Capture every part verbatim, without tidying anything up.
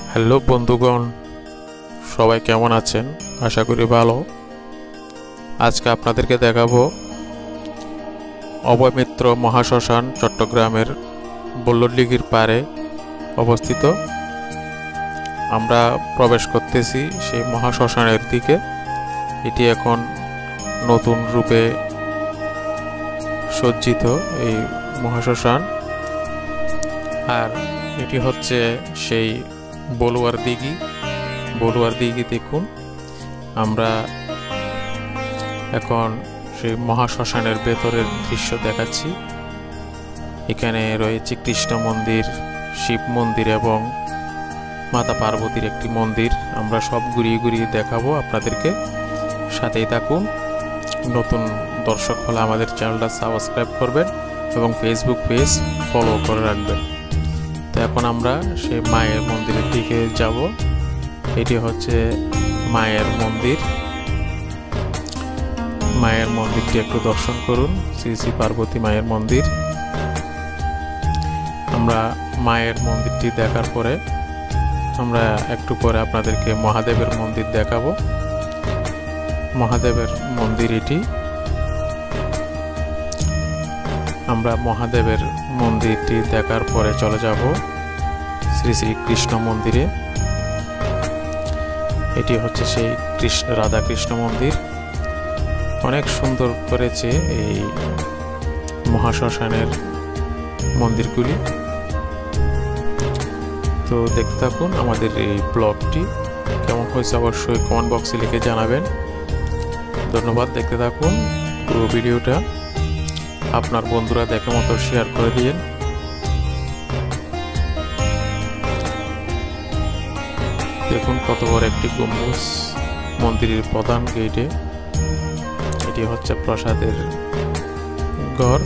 Hello বন্ধুগণ, সবাই কেমন আছেন? আশা করি ভালো। আজকে আপনাদেরকে দেখাবো অভয়মিত্র মহাশ্মশান চট্টগ্রামের বল্লরদিঘির পাড়ে অবস্থিত। আমরা প্রবেশ করতেছি সেই মহাশ্মশানের দিকে। এটি এখন নতুন রূপে সজ্জিত এই মহাশ্মশান, আর এটি হচ্ছে সেই বলুয়ার দিঘি। বলুয়ার দিঘি দেখুন, আমরা এখন সেই মহাশ্মশানের ভেতরের দৃশ্য দেখাচ্ছি। এখানে রয়েছে কৃষ্ণ মন্দির, শিব মন্দির এবং মাতা পার্বতীর একটি মন্দির। আমরা সব ঘুরিয়ে ঘুরিয়ে দেখাবো আপনাদেরকে, সাথেই থাকুন। নতুন দর্শক হলে আমাদের চ্যানেলটা সাবস্ক্রাইব করবেন এবং ফেসবুক পেজ ফলো করে রাখবেন। তো এখন আমরা সেই মায়ের মন্দিরের দিকে যাব। এটি হচ্ছে মায়ের মন্দির। মায়ের মন্দিরটি একটু দর্শন করুন, শ্রী শ্রী পার্বতী মায়ের মন্দির। আমরা মায়ের মন্দিরটি দেখার পরে আমরা একটু পরে আপনাদেরকে মহাদেবের মন্দির দেখাবো। মহাদেবের মন্দির এটি। আমরা মহাদেবের মন্দিরটি দেখার পরে চলে যাব শ্রী শ্রী কৃষ্ণ মন্দিরে। এটি হচ্ছে সেই কৃষ্ণ রাধা কৃষ্ণ মন্দির। অনেক সুন্দর করেছে এই মহাশ্মশানের মন্দিরগুলি। তো দেখতে থাকুন আমাদের এই ব্লগটি। কেমন হয়েছে অবশ্যই কমেন্ট বক্সে লিখে জানাবেন। ধন্যবাদ। দেখতে থাকুন পুরো ভিডিওটা। আপনার বন্ধুরা দেখে মতো শেয়ার করে দিন। দেখুন কত বড় একটি গম্বুজ মন্দিরের প্রধান গেটে। এটি হচ্ছে প্রসাদের ঘর।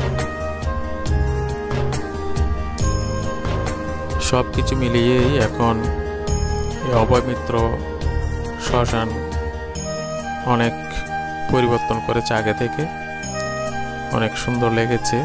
সবকিছু মিলিয়েই এখন এই অভয়মিত্র শ্মশান অনেক পরিবর্তন করেছে আগে থেকে। অনেক সুন্দর লেগেছে।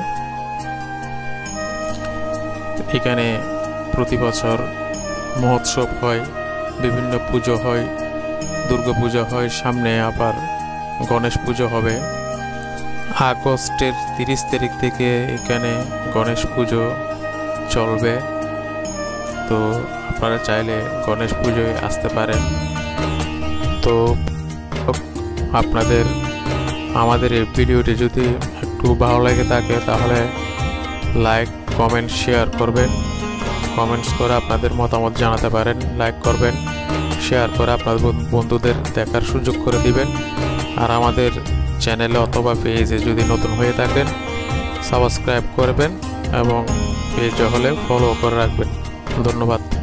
এখানে প্রতি বছর মহোৎসব হয়, বিভিন্ন পুজো হয়, দুর্গা পুজো হয়, সামনে আবার গণেশ পুজো হবে। আগস্টের তিরিশ তারিখ থেকে এখানে গণেশ পুজো চলবে। তো আপনারা চাইলে গণেশ পুজোয় আসতে পারেন। তো আপনাদের আমাদের এই ভিডিওটি যদি একটু ভালো লেগে থাকে তাহলে লাইক, কমেন্ট, শেয়ার করবেন। কমেন্টস করে আপনাদের মতামত জানাতে পারেন। লাইক করবেন, শেয়ার করে আপনার বন্ধুদের দেখার সুযোগ করে দিবেন। আর আমাদের চ্যানেলে অথবা পেজে যদি নতুন হয়ে থাকেন সাবস্ক্রাইব করবেন এবং পেজে হলে ফলো করে রাখবেন। ধন্যবাদ।